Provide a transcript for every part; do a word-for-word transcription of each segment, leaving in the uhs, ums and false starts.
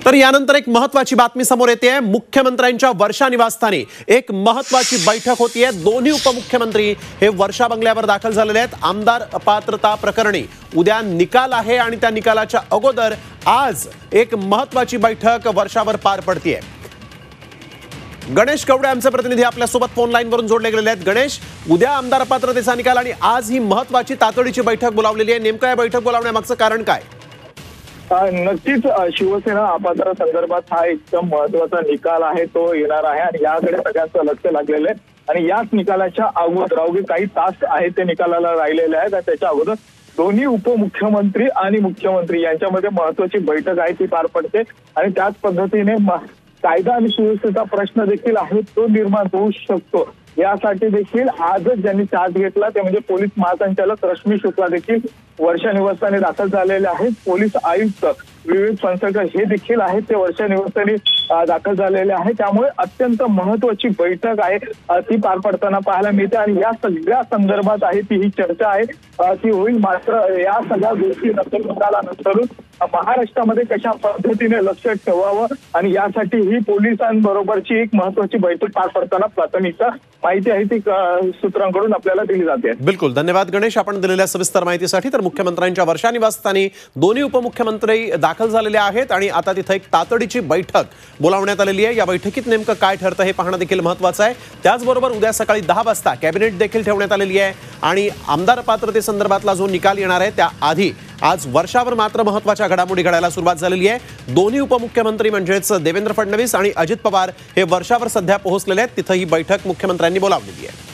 तर यानंतर एक महत्त्वाची बातमी समोर येते आहे। मुख्यमंत्र्यांच्या वर्षा निवासस्थानी एक महत्त्वाची बैठक होतीये। दोन्ही उपमुख्यमंत्री हे वर्षा बंगल्यावर दाखल झालेले आहेत। आमदार अपात्रता प्रकरणी उद्या निकाल आहे आणि त्या निकालाच्या अगोदर आज एक महत्त्वाची बैठक वर्षावर पार पडतीये। गणेश कवडे आमचे प्रतिनिधी आपल्या सोबत फोन लाईन वरून जोडले गेलेले आहेत। गणेश, उद्या आमदार अपात्रतेचा निकाल आणि आज ही महत्त्वाची तातडीची बैठक बोलावलेली आहे। नेमकं या बैठक बोलावण्यामागचं कारण काय? नक्कीच शिवसेना अपात्र संदर्भात हा एकदम महत्वाचा निकाल आहे तो येणार आहे आणि याकडे सगळ्यांचं लक्ष लागलेलं आहे। आणि याच निकालाच्या अगोदर अवघे काही तास आहेत ते निकालाला राहिलेले आहेत। त्याच्या अगोदर दोन्ही उपमुख्यमंत्री आणि मुख्यमंत्री यांच्यामध्ये महत्वाची बैठक आहे ती पार पडते आणि त्याच पद्धतीने कायदा आणि सुव्यवस्थेचा प्रश्न देखील आहे तो निर्माण होऊ शकतो। यासाठी देखील आजच ज्यांनी चार्ज घेतला ते म्हणजे पोलीस महासंचालक रश्मी शुक्ला देखील वर्षा निवासस्थानी दाखल झालेले आहेत। पोलीस आयुक्त विवेक फणसळकर हे देखील आहेत ते वर्षा निवासस्थानी दाखल झालेले आहेत। त्यामुळे अत्यंत महत्वाची बैठक आहे ती पार पडताना पाहायला मिळते आणि या सगळ्या संदर्भात आहे ती ही चर्चा आहे ती होईल। मात्र या सगळ्या गोष्टी नंतर निकालानंतर महाराष्ट्रामध्ये कशा पद्धतीने लक्ष ठेवावं आणि यासाठी ही पोलिसांबरोबरची एक महत्वाची बैठक पार पडताना प्राथमिक माहिती आहे ती सूत्रांकडून आपल्याला दिली जाते। बिलकुल, धन्यवाद गणेश आपण दिलेल्या सविस्तर माहितीसाठी। तर मुख्यमंत्र्यांच्या वर्षा निवासस्थानी दोन्ही उपमुख्यमंत्री दाखल झालेले आहेत आणि आता तिथे एक तातडीची बैठक बोलावण्यात आलेली आहे। या बैठकीत नेमकं काय ठरतं हे पाहणं देखील महत्त्वाचं आहे। त्याचबरोबर उद्या सकाळी दहा वाजता कॅबिनेट देखील ठेवण्यात आलेली आहे आणि आमदार पात्रतेसंदर्भातला जो निकाल येणार आहे त्याआधी आज वर्षावर मात्र महत्त्वाच्या घडामोडी घडायला सुरुवात झालेली आहे। दोन्ही उपमुख्यमंत्री म्हणजेच देवेंद्र फडणवीस आणि अजित पवार हे वर्षावर सध्या पोहोचलेले आहेत। तिथे ही बैठक मुख्यमंत्र्यांनी बोलावलेली आहे।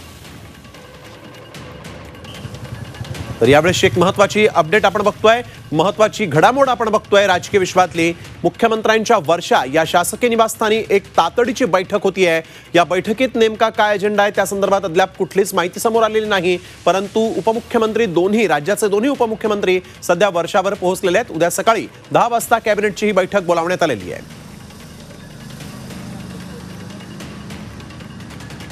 तर यावेळेस एक महत्त्वाची अपडेट आपण बघतोय, महत्त्वाची घडामोड आपण बघतोय राजकीय विश्वातली। मुख्यमंत्र्यांच्या वर्षा या शासकीय निवासस्थानी एक तातडीची बैठक होती आहे। या बैठकीत नेमका काय अजेंडा आहे त्या संदर्भात अद्याप कुठलीच माहिती समोर आलेली नाही, परंतु उपमुख्यमंत्री दोन्ही राज्याचे दोन्ही उपमुख्यमंत्री सध्या वर्षावर पोहोचलेले आहेत। उद्या सकाळी दहा वाजता कॅबिनेटची ही बैठक बोलावण्यात आलेली आहे।